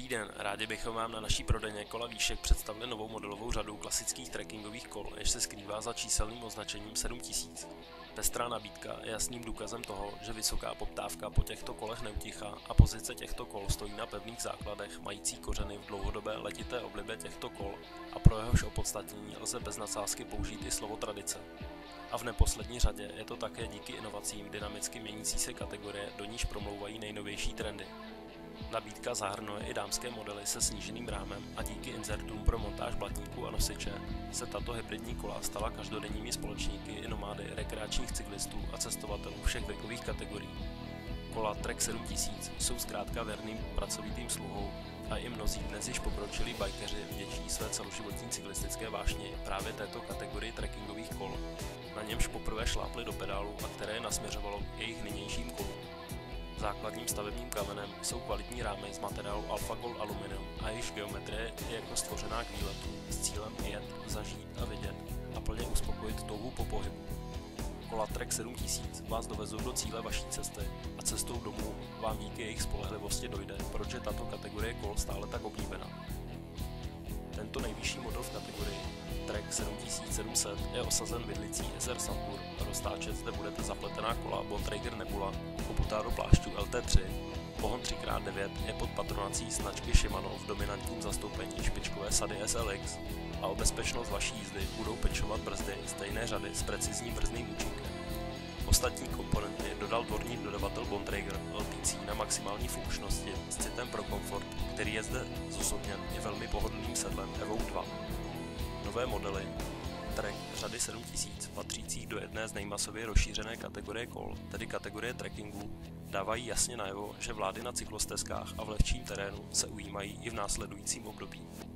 Dobrý den, rádi bychom vám na naší prodejně kola Výšek představili novou modelovou řadu klasických trekkingových kol, jež se skrývá za číselným označením 7000. Pestrá nabídka je jasným důkazem toho, že vysoká poptávka po těchto kolech neutichá a pozice těchto kol stojí na pevných základech mající kořeny v dlouhodobé letité oblibě těchto kol a pro jehož opodstatnění lze bez nadsázky použít i slovo tradice. A v neposlední řadě je to také díky inovacím dynamicky měnící se kategorie, do níž promlouvají nejnovější trendy. Nabídka zahrnuje i dámské modely se sníženým rámem a díky inzertům pro montáž blatníků a nosiče se tato hybridní kola stala každodenními společníky i nomády rekreačních cyklistů a cestovatelů všech věkových kategorií. Kola Trek 7000 jsou zkrátka věrným pracovitým sluhou a i mnozí dnes již pokročilí bajkeři vděčí své celoživotní cyklistické vášni právě této kategorii trekkingových kol, na němž poprvé šlápli do pedálu a které nasměřovalo k jejich nynějším kolům. Základním stavebním kamenem jsou kvalitní rámy z materiálu Alpha Gold Aluminium a jejichž geometrie je jako stvořená k výletu s cílem jet, zažít a vidět a plně uspokojit touhu po pohybu. Kola Trek 7000 vás dovezou do cíle vaší cesty a cestou domů vám díky jejich spolehlivosti dojde, proč je tato kategorie kol stále tak oblíbená. Tento nejvyšší model v kategorii Trek 7700 je osazen vidlicí Ezer Sampur, roztáčet zde budete zapletená kola Bontrager Nebula, koputá do plášťů LT3, pohon 3x9 je pod patronací značky Shimano v dominantním zastoupení špičkové sady SLX a o bezpečnost vaší jízdy budou pečovat brzdy stejné řady s precizním brzdným účinkem. Ostatní komponenty dodal dvorní dodavatel Bontrager lpící na maximální funkčnosti s citem pro komfort, který je zde zosobněn i velmi pohodlným sedlem Evoque 2. Nové modely Trek řady 7000 patřících do jedné z nejmasově rozšířené kategorie kol, tedy kategorie trekkingu, dávají jasně najevo, že vlády na cyklostezkách a v lehčím terénu se ujímají i v následujícím období.